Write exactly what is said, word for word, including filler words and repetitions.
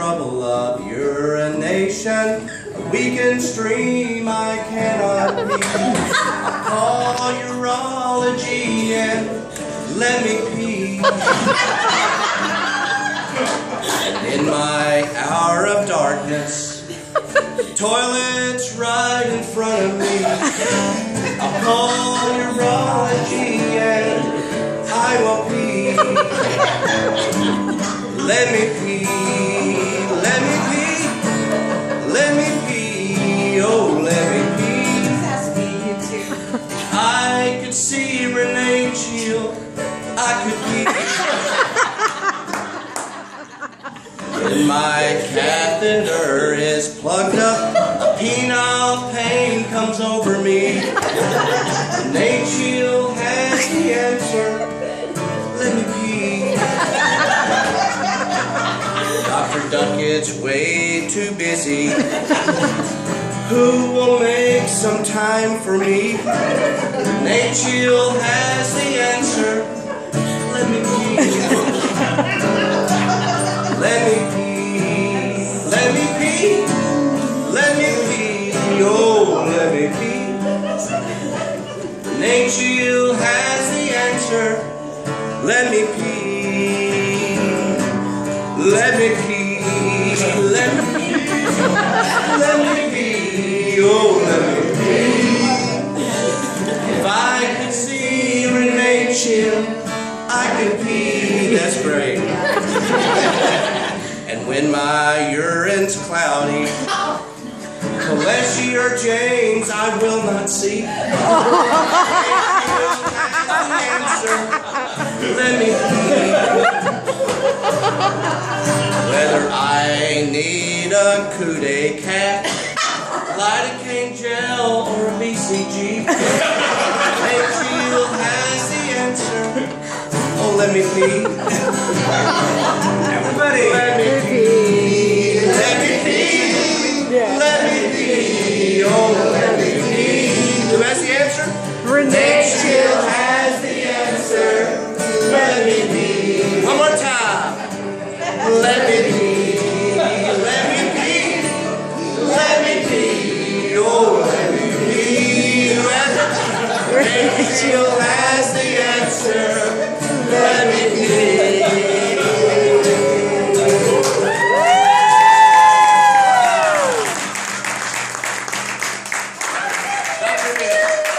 trouble of urination, a weakened stream I cannot pee. I'll call urology and let me pee. In my hour of darkness, toilet's right in front of me. I'll call urology and I will pee. Let me pee, let me pee, let me pee, oh let me pee. I could see Renee Chill, I could pee. When my catheter is plugged up, penile pain comes over me. Renee Chill has the answer, let me pee. Doctor Duckett's way too busy. Who will make some time for me? Renee Chill has the answer. Let me pee. Let me pee. Let me pee. Let me pee. Oh, let me pee. Renee Chill has the answer. Let me pee. Let me pee, let me pee, let me pee, oh let me pee. If I could see Renee Chill, I could pee, that's great. And when my urine's cloudy, Kaleshi or James I will not see. Answer, let me pee. Whether I need a Coude cat, lidocaine gel, or a B C G, Renee Chill has the answer. Oh, let me pee. Everybody, let me pee. Let me pee. Let me pee. Oh, let me pee. Who has the answer? Renee Chill has the answer. Let me pee. One more time. Let me pee, let me pee, let me pee, oh let me pee. Renee Chill has the answer, let me pee.